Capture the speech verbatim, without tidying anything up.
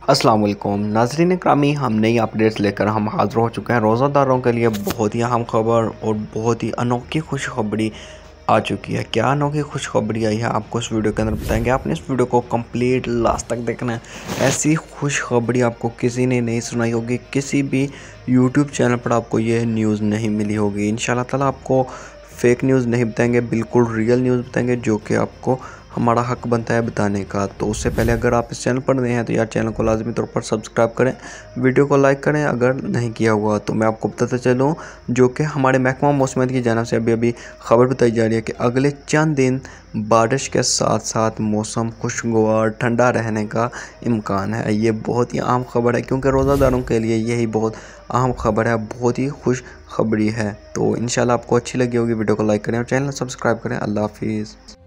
अस्सलाम वालेकुम नाज़रीन ग्रामी, हम नई अपडेट्स लेकर हम हाज़िर हो चुके हैं। रोज़ादारों के लिए बहुत ही अहम खबर और बहुत ही अनोखी खुशखबरी आ चुकी है। क्या अनोखी खुशखबरी आई है आपको इस वीडियो के अंदर बताएंगे। आपने इस वीडियो को कंप्लीट लास्ट तक देखना है। ऐसी खुशखबरी आपको किसी ने नहीं सुनाई होगी, किसी भी यूट्यूब चैनल पर आपको ये न्यूज़ नहीं मिली होगी। इंशाल्लाह ताला आपको फेक न्यूज़ नहीं बताएंगे, बिल्कुल रियल न्यूज़ बताएंगे जो कि आपको हमारा हक बनता है बताने का। तो उससे पहले अगर आप इस चैनल पर नए हैं तो यार चैनल को लाजमी तौर पर सब्सक्राइब करें, वीडियो को लाइक करें अगर नहीं किया हुआ। तो मैं आपको बताता चलूँ जो कि हमारे महकमा मौसमियात की जानिब से अभी अभी खबर बताई जा रही है कि अगले चंद दिन बारिश के साथ साथ मौसम खुशगवार ठंडा रहने का इम्कान है। ये बहुत ही अहम खबर है क्योंकि रोज़ादारों के लिए यही बहुत अहम खबर है, बहुत ही खुश खबरी है। तो इंशाल्लाह आपको अच्छी लगी होगी, वीडियो को लाइक करें और चैनल सब्सक्राइब करें। अल्लाह हाफिज़।